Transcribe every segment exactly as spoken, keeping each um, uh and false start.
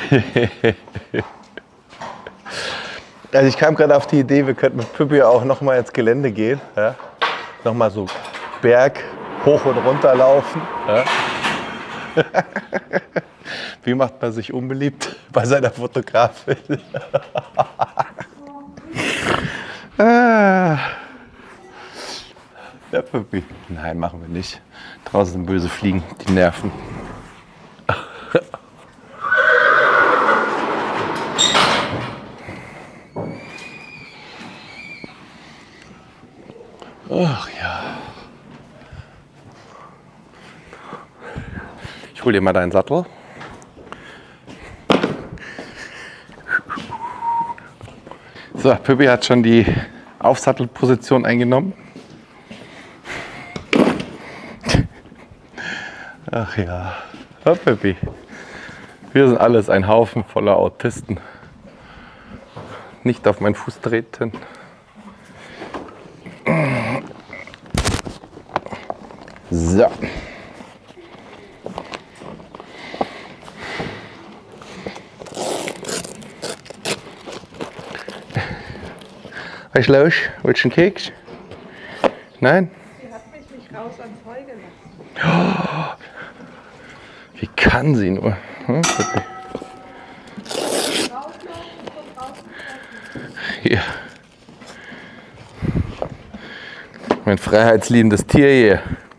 Also ich kam gerade auf die Idee, wir könnten mit Püppi auch noch mal ins Gelände gehen. Ja? Noch mal so Berg hoch und runter laufen. Ja? Wie macht man sich unbeliebt bei seiner Fotografin? ah. Ja, Püppi. Nein, machen wir nicht. Draußen sind böse Fliegen, die nerven. Ach ja. Ich hol dir mal deinen Sattel. So, Püppi hat schon die Aufsattelposition eingenommen. Ach ja, oh, Püppi. Wir sind alles ein Haufen voller Autisten. Nicht auf meinen Fuß treten. So. Was ist los? Willst du einen Keks? Nein? Sie hat mich nicht raus ans Heu gelassen. Oh, wie kann sie nur? Hm? Ja. Mein freiheitsliebendes Tier hier.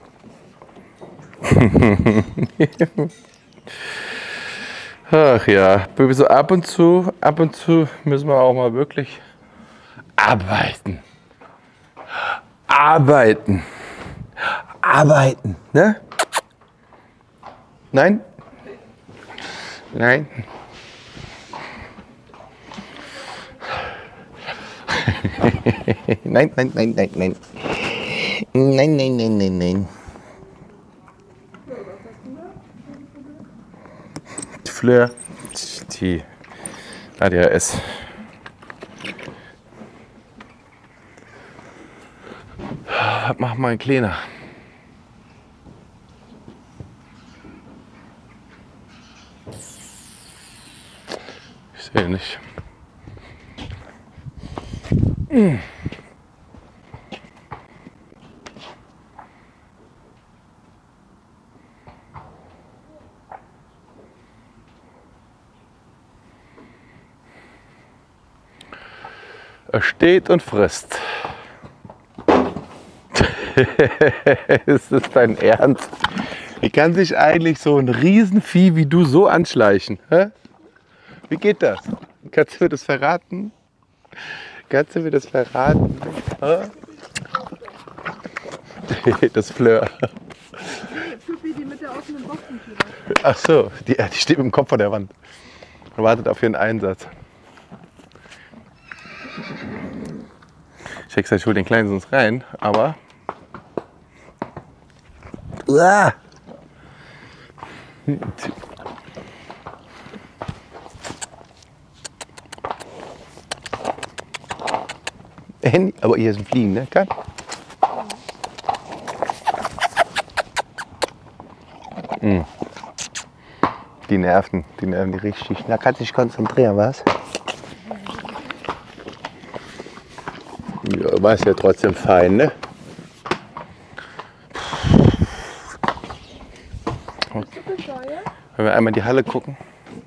Ach ja, so ab und zu, ab und zu müssen wir auch mal wirklich arbeiten. Arbeiten. Arbeiten, ne? Nein? Nein? Nein, nein, nein, nein, nein. Nein, nein, nein, nein, nein. Die Fleur, die A D H S. Was macht mein Kleiner? Ich sehe nicht. Mm. Er steht und frisst. Ist das dein Ernst? Wie kann sich eigentlich so ein Riesenvieh wie du so anschleichen? Hä? Wie geht das? Kannst du mir das verraten? Kannst du mir das verraten? Hä? Das Fleur. Püppi, die mit der offenen Boxentür. Ach so, die, die steht mit dem Kopf vor der Wand und wartet auf ihren Einsatz. Ich hätte gesagt, ich hol den Kleinen sonst rein, aber... Uah! Handy, aber hier ist ein Fliegen, ne? Kann? Mm. Die nerven, die nerven die richtig. Da kannst du dich konzentrieren, was? Ja, war es ja trotzdem fein, ne? Wenn wir einmal in die Halle gucken.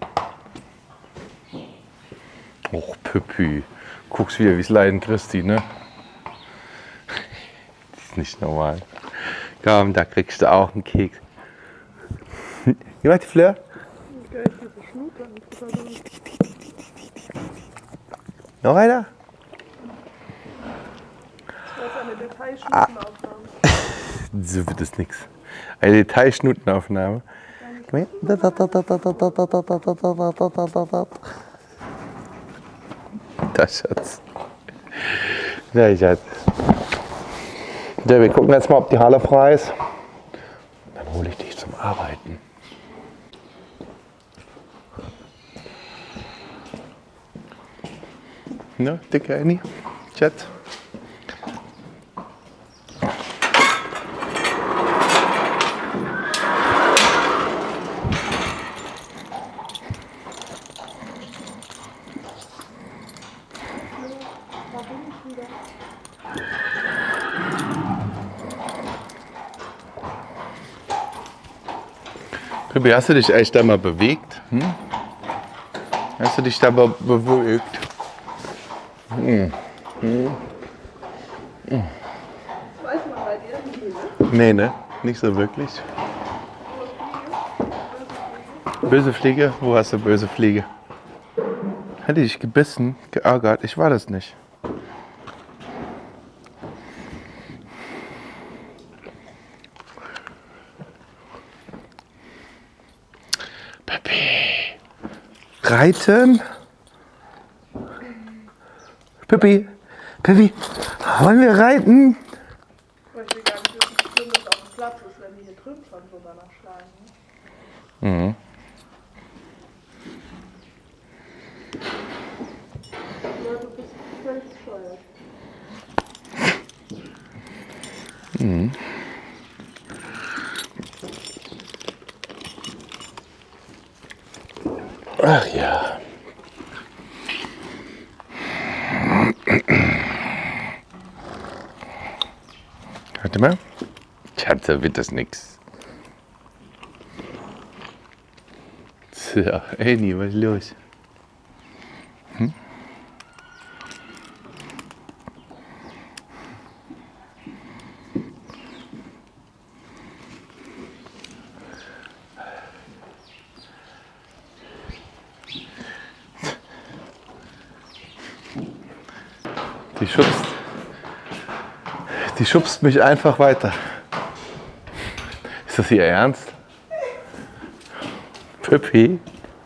Och, Püppi. Guckst wieder, wie es Leiden Christi, ne? Das ist nicht normal. Komm, da kriegst du auch einen Keks. Wie macht die Fleur? Noch einer? Das ist eine Detailschnittenaufnahme. So wird es nix. Eine Detailschnittenaufnahme. Das Schatz. Ja, Schatz. Ja, wir gucken jetzt mal, ob die Halle frei ist. Dann hole ich dich zum Arbeiten. Ne, dicke Annie? Schatz. Pippi, hast du dich echt da mal bewegt? Hm? Hast du dich da mal bewegt? Hm. Hm. Das weiß man bei dir nicht, ne? Nee, ne? Nicht so wirklich. Böse Fliege? Wo hast du böse Fliege? Hat die dich gebissen? Geärgert? Ich war das nicht. Pippi. Reiten? Pippi. Pippi. Wollen wir reiten? Ich möchte gar nicht wissen, wie schlimm es auf dem Platz ist, wenn die hier drüben schon so danach schlagen. Ne? Mhm. Ja, du bist völlig bescheuert. Mhm. Ach ja. Warte mal. Schatze, wird das nix. So, Annie, was ist los? Hm? Die schubst, die schubst mich einfach weiter. Ist das Ihr Ernst? Pippi?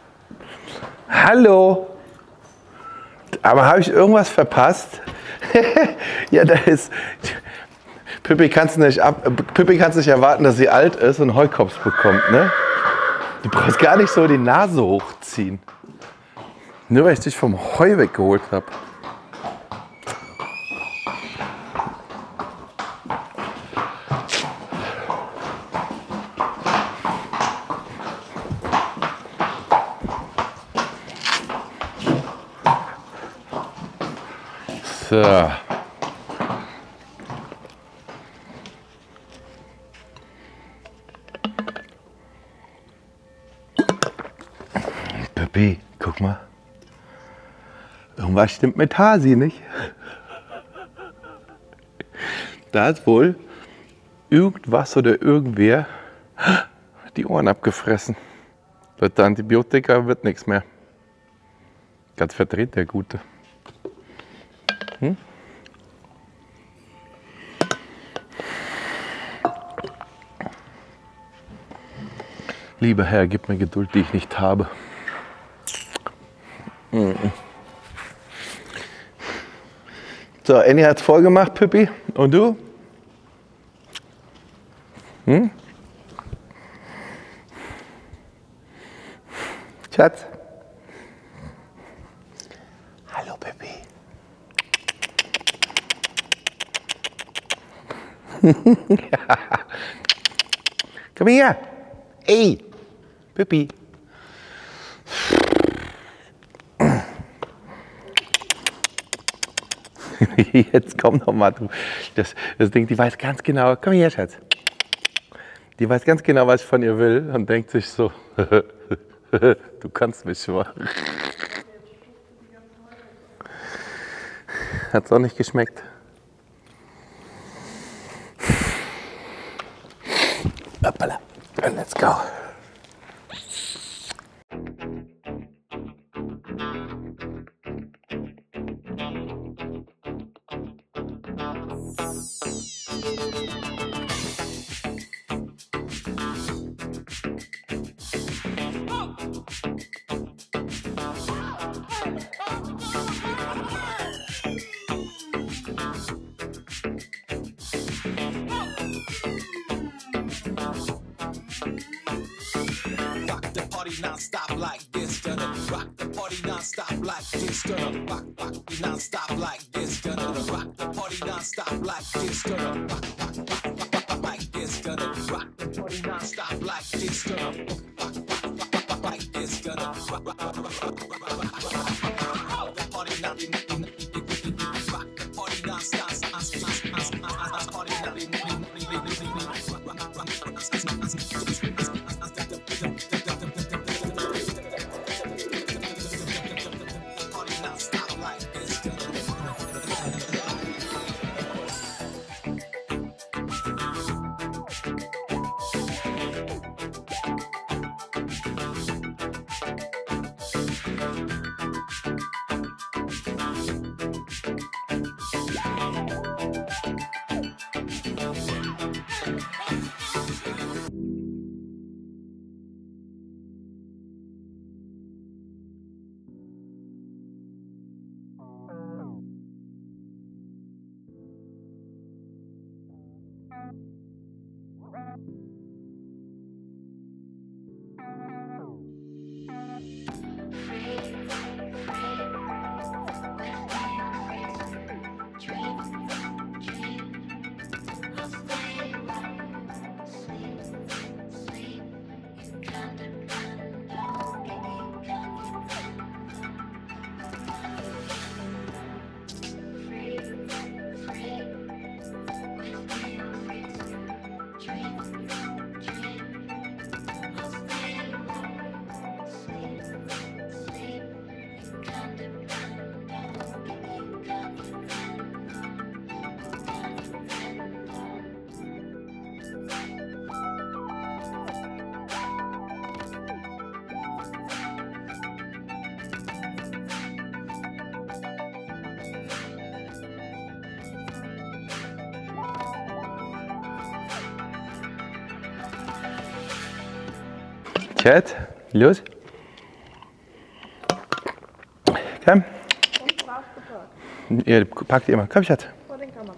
Hallo? Aber habe ich irgendwas verpasst? Ja, da ist... Pippi kannst nicht ab, Pippi kannst nicht erwarten, dass sie alt ist und Heukops bekommt, ne? Du brauchst gar nicht so die Nase hochziehen. Nur weil ich dich vom Heu weggeholt habe. So. Pippi, guck mal. Irgendwas stimmt mit Hasi nicht. Da ist wohl irgendwas oder irgendwer die Ohren abgefressen. Mit Antibiotika wird nichts mehr. Ganz verdreht der Gute. Hm? Lieber Herr, gib mir Geduld, die ich nicht habe. Mhm. So, Annie hat's voll gemacht, Pippi. Und du? Hm? Schatz? Hallo, Pippi. Komm her. Ey, Pippi. Jetzt komm noch mal, du. Das, das Ding, die weiß ganz genau. Komm her, Schatz. Die weiß ganz genau, was ich von ihr will und denkt sich so, du kannst mich schon. Hat's auch nicht geschmeckt. Hoppala. And let's go. Non-stop like this, gonna rock the party non-stop like this, gonna rock, rock the non-stop like this, gonna rock the party non-stop like this, gonna rock, rock, rock, rock, rock like this, gonna rock the party non-stop like this, gonna rock, rock, rock, rock like this, gonna rock, rock, rock, rock, rock, rock the party non-stop, rock the party non-stop, party non-stop. Chat, los. Komm. Und brav gepackt. Ihr packt ihr immer. Komm, Schatz. Vor den Kameras.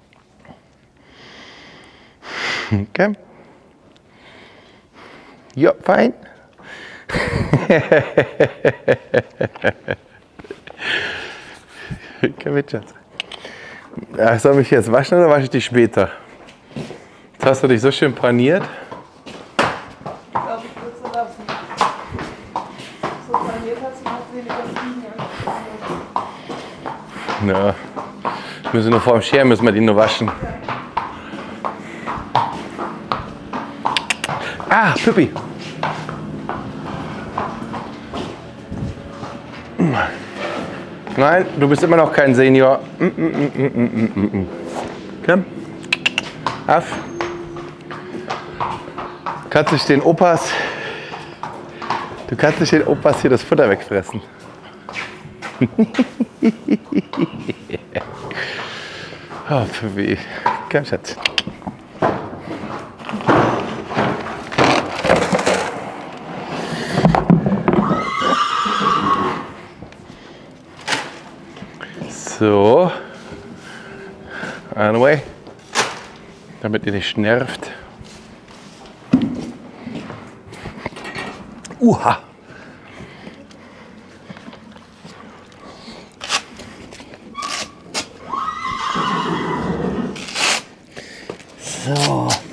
Komm. Ja, fein. Komm mit, Schatz. Ja, soll mich jetzt waschen oder wasche ich dich später? Jetzt hast du dich so schön paniert. Ich glaube, ich würde es so lassen. So paniert hat sie noch weniger Fliegen. Ja. Müssen nur vor dem Scheren müssen wir die nur waschen. Ah, Pippi. Nein, du bist immer noch kein Senior. Mm, mm, mm, mm, mm, mm, mm. Komm. Auf. Kannst dich den Opas. Du kannst dich den Opas hier das Futter wegfressen. Oh, Pippi. Komm, Schatz. So, anyway, damit ihr nicht nervt. Uha! So.